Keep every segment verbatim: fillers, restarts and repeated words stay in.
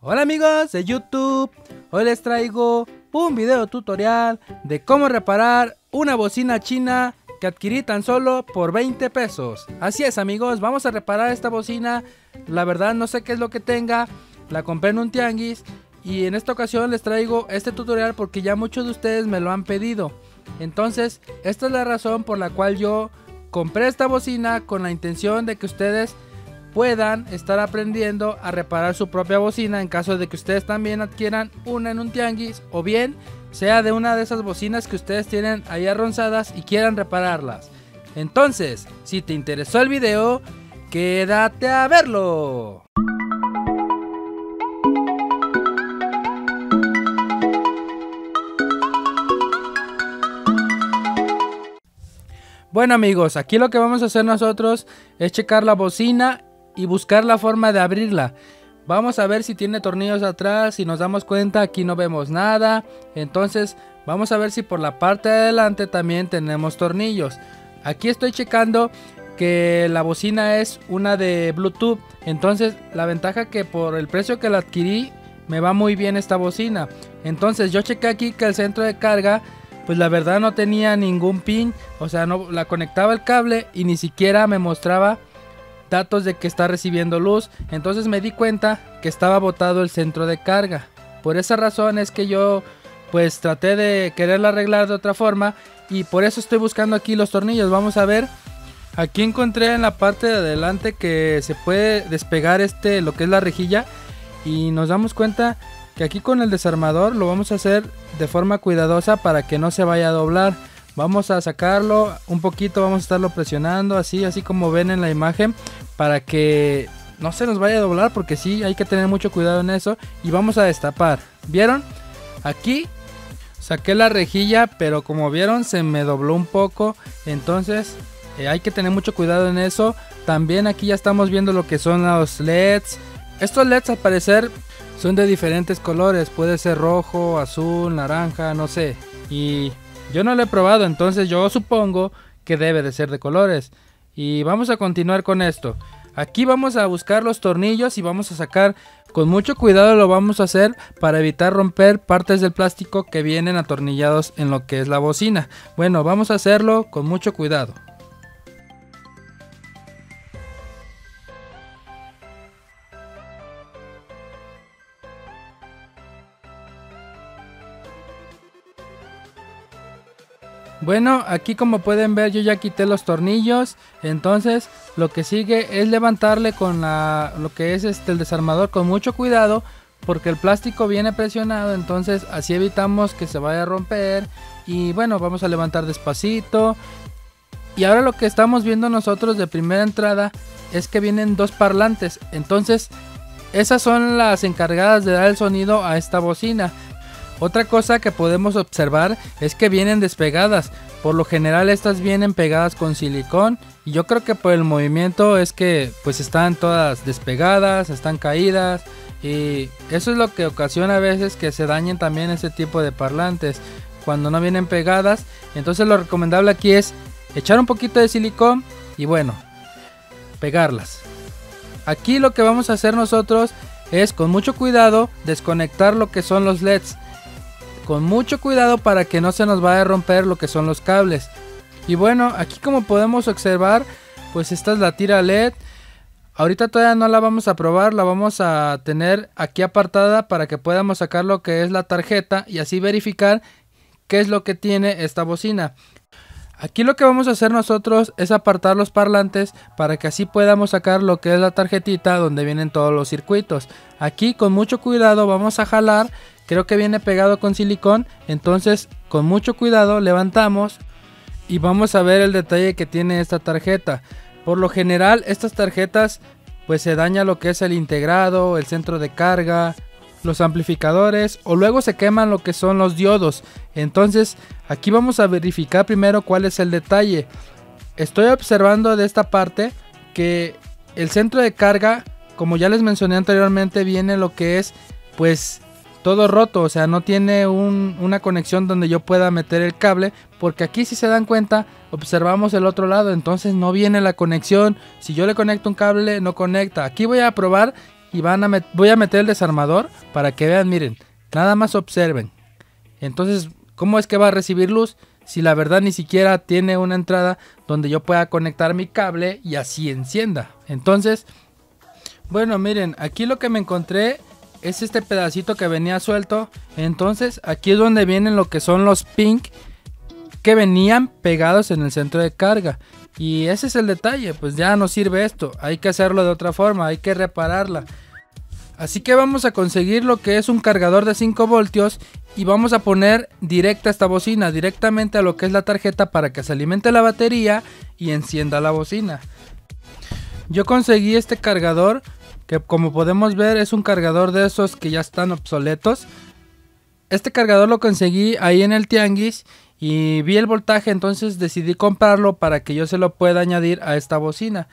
Hola amigos de YouTube, hoy les traigo un video tutorial de cómo reparar una bocina china que adquirí tan solo por veinte pesos. Así es amigos, vamos a reparar esta bocina. La verdad no sé qué es lo que tenga, la compré en un tianguis y en esta ocasión les traigo este tutorial porque ya muchos de ustedes me lo han pedido. Entonces esta es la razón por la cual yo compré esta bocina, con la intención de que ustedes puedan estar aprendiendo a reparar su propia bocina en caso de que ustedes también adquieran una en un tianguis, o bien sea de una de esas bocinas que ustedes tienen ahí arronzadas y quieran repararlas. Entonces, si te interesó el video, quédate a verlo. Bueno amigos, aquí lo que vamos a hacer nosotros es checar la bocina y buscar la forma de abrirla. Vamos a ver si tiene tornillos atrás. Si nos damos cuenta, aquí no vemos nada. Entonces vamos a ver si por la parte de adelante también tenemos tornillos. Aquí estoy checando que la bocina es una de Bluetooth. Entonces la ventaja que por el precio que la adquirí me va muy bien esta bocina. Entonces yo chequé aquí que el centro de carga, pues la verdad no tenía ningún pin. O sea, no la conectaba el cable y ni siquiera me mostraba datos de que está recibiendo luz. Entonces me di cuenta que estaba botado el centro de carga. Por esa razón es que yo pues traté de quererla arreglar de otra forma, y por eso estoy buscando aquí los tornillos. Vamos a ver. Aquí encontré en la parte de adelante que se puede despegar este, lo que es la rejilla, y nos damos cuenta que aquí con el desarmador lo vamos a hacer de forma cuidadosa para que no se vaya a doblar. Vamos a sacarlo un poquito, vamos a estarlo presionando así, así como ven en la imagen, para que no se nos vaya a doblar, porque sí, hay que tener mucho cuidado en eso. Y vamos a destapar. ¿Vieron? Aquí saqué la rejilla, pero como vieron se me dobló un poco. Entonces eh, hay que tener mucho cuidado en eso. También aquí ya estamos viendo lo que son los L E Ds. Estos L E Ds al parecer son de diferentes colores. Puede ser rojo, azul, naranja, no sé. Y yo no lo he probado, entonces yo supongo que debe de ser de colores. Y vamos a continuar con esto. Aquí vamos a buscar los tornillos y vamos a sacar, con mucho cuidado lo vamos a hacer para evitar romper partes del plástico que vienen atornillados en lo que es la bocina. Bueno, vamos a hacerlo con mucho cuidado. Bueno, aquí como pueden ver yo ya quité los tornillos. Entonces lo que sigue es levantarle con la, lo que es este, el desarmador, con mucho cuidado, porque el plástico viene presionado. Entonces así evitamos que se vaya a romper. Y bueno, vamos a levantar despacito. Y ahora lo que estamos viendo nosotros de primera entrada es que vienen dos parlantes. Entonces esas son las encargadas de dar el sonido a esta bocina. Otra cosa que podemos observar es que vienen despegadas. Por lo general estas vienen pegadas con silicón, y yo creo que por el movimiento es que pues están todas despegadas, están caídas, y eso es lo que ocasiona a veces que se dañen también ese tipo de parlantes cuando no vienen pegadas. Entonces lo recomendable aquí es echar un poquito de silicón y bueno, pegarlas. Aquí lo que vamos a hacer nosotros es con mucho cuidado desconectar lo que son los L E Ds. Con mucho cuidado para que no se nos vaya a romper lo que son los cables. Y bueno, aquí como podemos observar, pues esta es la tira L E D. Ahorita todavía no la vamos a probar, la vamos a tener aquí apartada para que podamos sacar lo que es la tarjeta y así verificar qué es lo que tiene esta bocina. Aquí lo que vamos a hacer nosotros es apartar los parlantes para que así podamos sacar lo que es la tarjetita donde vienen todos los circuitos. Aquí con mucho cuidado vamos a jalar. Creo que viene pegado con silicón, entonces con mucho cuidado levantamos y vamos a ver el detalle que tiene esta tarjeta. Por lo general estas tarjetas pues se daña lo que es el integrado, el centro de carga, los amplificadores, o luego se queman lo que son los diodos. Entonces aquí vamos a verificar primero cuál es el detalle. Estoy observando de esta parte que el centro de carga, como ya les mencioné anteriormente, viene lo que es pues todo roto, o sea no tiene un, una conexión donde yo pueda meter el cable, porque aquí si se dan cuenta observamos el otro lado, entonces no viene la conexión. Si yo le conecto un cable no conecta. Aquí voy a probar y van a met voy a meter el desarmador para que vean, miren, nada más observen. Entonces, ¿cómo es que va a recibir luz? Si la verdad ni siquiera tiene una entrada donde yo pueda conectar mi cable y así encienda. Entonces, bueno, miren, aquí lo que me encontré es este pedacito que venía suelto. Entonces, aquí es donde vienen lo que son los pink que venían pegados en el centro de carga. Y ese es el detalle, pues ya no sirve esto. Hay que hacerlo de otra forma, hay que repararla. Así que vamos a conseguir lo que es un cargador de cinco voltios y vamos a poner directa esta bocina, directamente a lo que es la tarjeta para que se alimente la batería y encienda la bocina. Yo conseguí este cargador que, como podemos ver, es un cargador de esos que ya están obsoletos. Este cargador lo conseguí ahí en el tianguis y vi el voltaje, entonces decidí comprarlo para que yo se lo pueda añadir a esta bocina.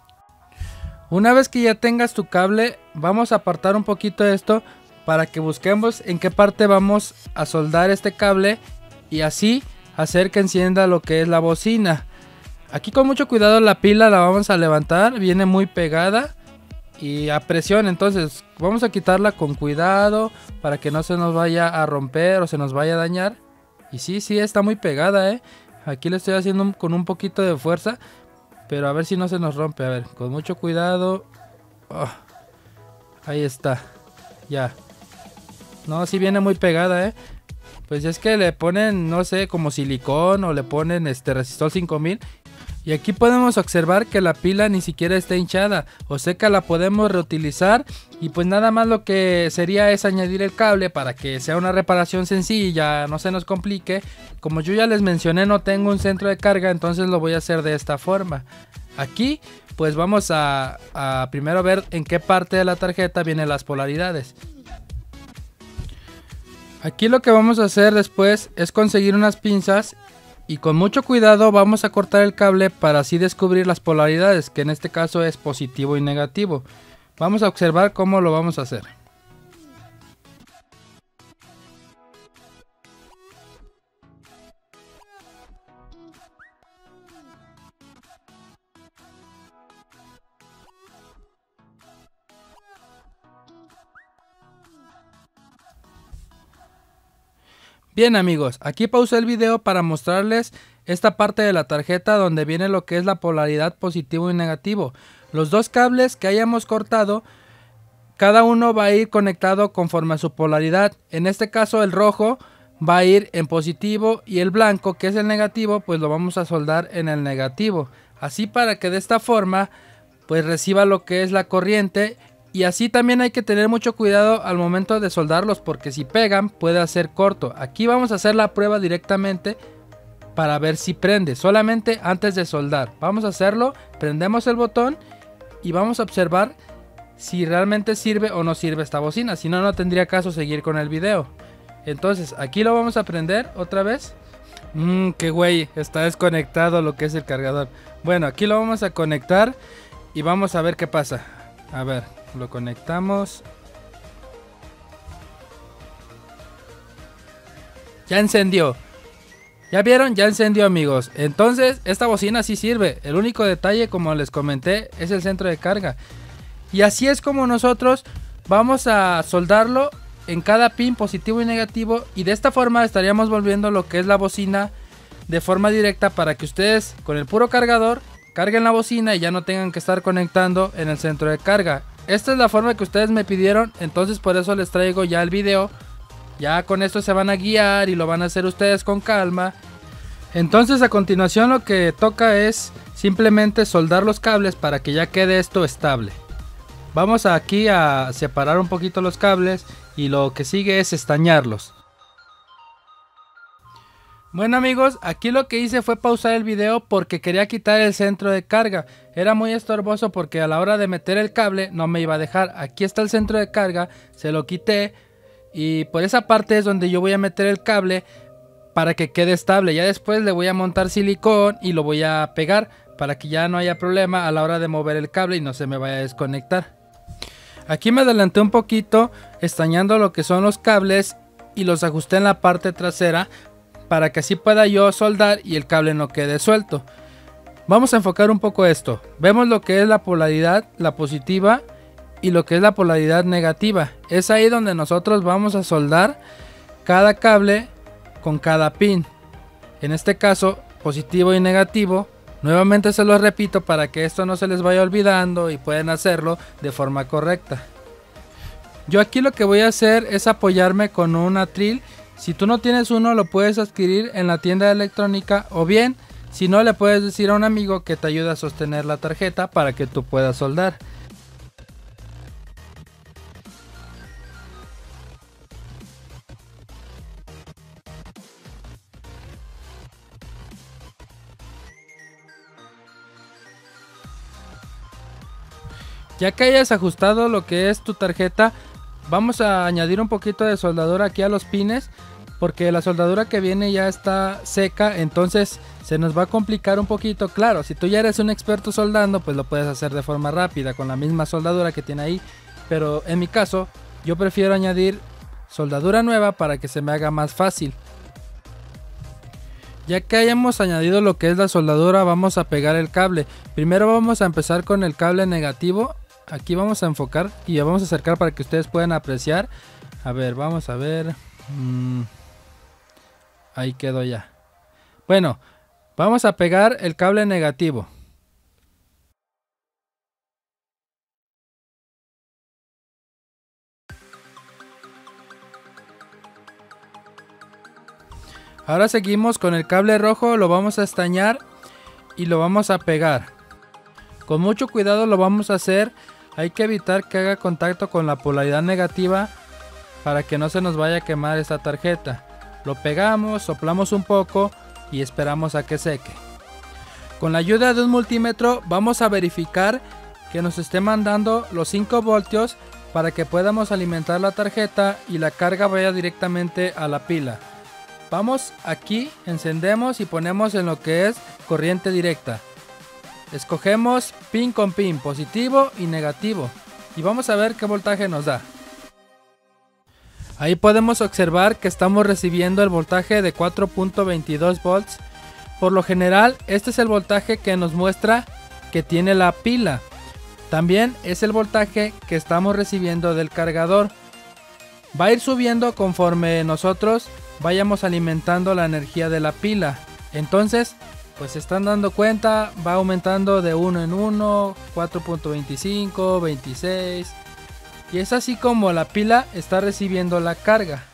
Una vez que ya tengas tu cable, vamos a apartar un poquito esto para que busquemos en qué parte vamos a soldar este cable y así hacer que encienda lo que es la bocina. Aquí con mucho cuidado la pila la vamos a levantar, viene muy pegada y a presión, entonces vamos a quitarla con cuidado para que no se nos vaya a romper o se nos vaya a dañar. Y sí, sí, está muy pegada, eh. Aquí le estoy haciendo un, con un poquito de fuerza. Pero a ver si no se nos rompe. A ver, con mucho cuidado. Oh, ahí está. Ya. No, sí viene muy pegada, eh. Pues es que le ponen, no sé, como silicón o le ponen este resistor cinco mil. Y aquí podemos observar que la pila ni siquiera está hinchada. O sea que la podemos reutilizar. Y pues nada más lo que sería es añadir el cable para que sea una reparación sencilla, no se nos complique. Como yo ya les mencioné, no tengo un centro de carga, entonces lo voy a hacer de esta forma. Aquí pues vamos a, a primero ver en qué parte de la tarjeta vienen las polaridades. Aquí lo que vamos a hacer después es conseguir unas pinzas y con mucho cuidado vamos a cortar el cable para así descubrir las polaridades, que en este caso es positivo y negativo. Vamos a observar cómo lo vamos a hacer. Bien amigos, aquí pausé el video para mostrarles esta parte de la tarjeta donde viene lo que es la polaridad positivo y negativo. Los dos cables que hayamos cortado, cada uno va a ir conectado conforme a su polaridad. En este caso el rojo va a ir en positivo y el blanco, que es el negativo, pues lo vamos a soldar en el negativo. Así para que de esta forma pues reciba lo que es la corriente. Y así también hay que tener mucho cuidado al momento de soldarlos, porque si pegan puede hacer corto. Aquí vamos a hacer la prueba directamente para ver si prende, solamente antes de soldar. Vamos a hacerlo, prendemos el botón y vamos a observar si realmente sirve o no sirve esta bocina. Si no, no tendría caso seguir con el video. Entonces aquí lo vamos a prender otra vez. Mmm, qué güey, está desconectado lo que es el cargador. Bueno, aquí lo vamos a conectar y vamos a ver qué pasa. A ver, lo conectamos. Ya encendió. ¿Ya vieron? Ya encendió amigos. Entonces esta bocina sí sirve. El único detalle, como les comenté, es el centro de carga. Y así es como nosotros vamos a soldarlo en cada pin positivo y negativo. Y de esta forma estaríamos volviendo lo que es la bocina de forma directa para que ustedes con el puro cargador carguen la bocina y ya no tengan que estar conectando en el centro de carga. Esta es la forma que ustedes me pidieron, entonces por eso les traigo ya el video. Ya con esto se van a guiar y lo van a hacer ustedes con calma. Entonces a continuación lo que toca es simplemente soldar los cables para que ya quede esto estable. Vamos aquí a separar un poquito los cables y lo que sigue es estañarlos. Bueno amigos, aquí lo que hice fue pausar el video porque quería quitar el centro de carga. Era muy estorboso porque a la hora de meter el cable no me iba a dejar. Aquí está el centro de carga, se lo quité y por esa parte es donde yo voy a meter el cable para que quede estable. Ya después le voy a montar silicón y lo voy a pegar para que ya no haya problema a la hora de mover el cable y no se me vaya a desconectar. Aquí me adelanté un poquito estañando lo que son los cables y los ajusté en la parte trasera para que así pueda yo soldar y el cable no quede suelto. Vamos a enfocar un poco esto. Vemos lo que es la polaridad, la positiva y lo que es la polaridad negativa. Es ahí donde nosotros vamos a soldar cada cable con cada pin. En este caso, positivo y negativo. Nuevamente se los repito para que esto no se les vaya olvidando y pueden hacerlo de forma correcta. Yo aquí lo que voy a hacer es apoyarme con un atril. Si tú no tienes uno, lo puedes adquirir en la tienda de electrónica, o bien si no, le puedes decir a un amigo que te ayude a sostener la tarjeta para que tú puedas soldar. Ya que hayas ajustado lo que es tu tarjeta, vamos a añadir un poquito de soldadura aquí a los pines, porque la soldadura que viene ya está seca, entonces se nos va a complicar un poquito. Claro, si tú ya eres un experto soldando, pues lo puedes hacer de forma rápida con la misma soldadura que tiene ahí, pero en mi caso yo prefiero añadir soldadura nueva para que se me haga más fácil. Ya que hayamos añadido lo que es la soldadura, vamos a pegar el cable. Primero vamos a empezar con el cable negativo. Aquí vamos a enfocar y ya vamos a acercar para que ustedes puedan apreciar. A ver, vamos a ver. Mm, ahí quedó ya. Bueno, vamos a pegar el cable negativo. Ahora seguimos con el cable rojo, lo vamos a estañar y lo vamos a pegar. Con mucho cuidado lo vamos a hacer. Hay que evitar que haga contacto con la polaridad negativa para que no se nos vaya a quemar esta tarjeta. Lo pegamos, soplamos un poco y esperamos a que seque. Con la ayuda de un multímetro vamos a verificar que nos esté mandando los cinco voltios para que podamos alimentar la tarjeta y la carga vaya directamente a la pila. Vamos aquí, encendemos y ponemos en lo que es corriente directa. Escogemos pin con pin, positivo y negativo, y vamos a ver qué voltaje nos da. Ahí podemos observar que estamos recibiendo el voltaje de cuatro punto veintidós volts. Por lo general, este es el voltaje que nos muestra que tiene la pila. También es el voltaje que estamos recibiendo del cargador. Va a ir subiendo conforme nosotros vayamos alimentando la energía de la pila. Entonces, pues se están dando cuenta, va aumentando de uno en uno, cuatro punto veinticinco, veintiséis, y es así como la pila está recibiendo la carga.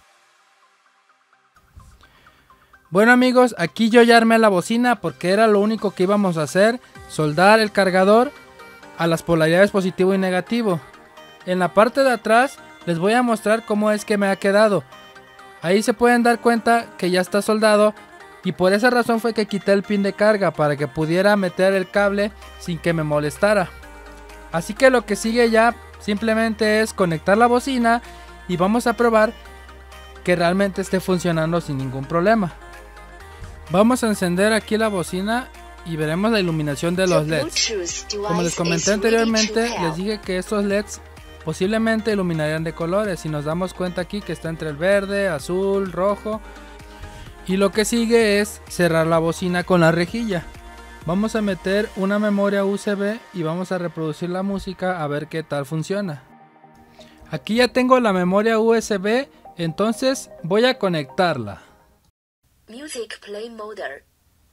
Bueno amigos, aquí yo ya armé la bocina porque era lo único que íbamos a hacer, soldar el cargador a las polaridades positivo y negativo. En la parte de atrás les voy a mostrar cómo es que me ha quedado. Ahí se pueden dar cuenta que ya está soldado. Y por esa razón fue que quité el pin de carga para que pudiera meter el cable sin que me molestara. Así que lo que sigue ya simplemente es conectar la bocina y vamos a probar que realmente esté funcionando sin ningún problema. Vamos a encender aquí la bocina y veremos la iluminación de los L E Ds. Como les comenté anteriormente, les dije que estos L E Ds posiblemente iluminarían de colores. Si nos damos cuenta aquí que está entre el verde, azul, rojo. Y lo que sigue es cerrar la bocina con la rejilla. Vamos a meter una memoria U S B y vamos a reproducir la música a ver qué tal funciona. Aquí ya tengo la memoria U S B, entonces voy a conectarla. Music play mode.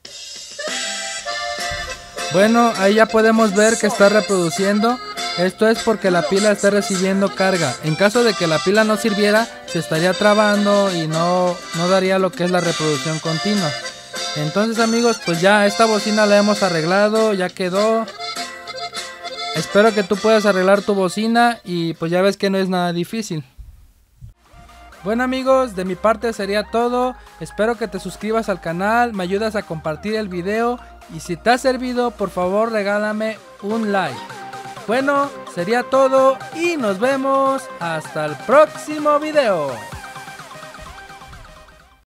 Bueno, ahí ya podemos ver que está reproduciendo. Esto es porque la pila está recibiendo carga. En caso de que la pila no sirviera, se estaría trabando y no, no daría lo que es la reproducción continua. Entonces amigos, pues ya esta bocina la hemos arreglado, ya quedó. Espero que tú puedas arreglar tu bocina y pues ya ves que no es nada difícil. Bueno amigos, de mi parte sería todo. Espero que te suscribas al canal, me ayudas a compartir el video y si te ha servido, por favor regálame un like. Bueno, sería todo y nos vemos hasta el próximo video.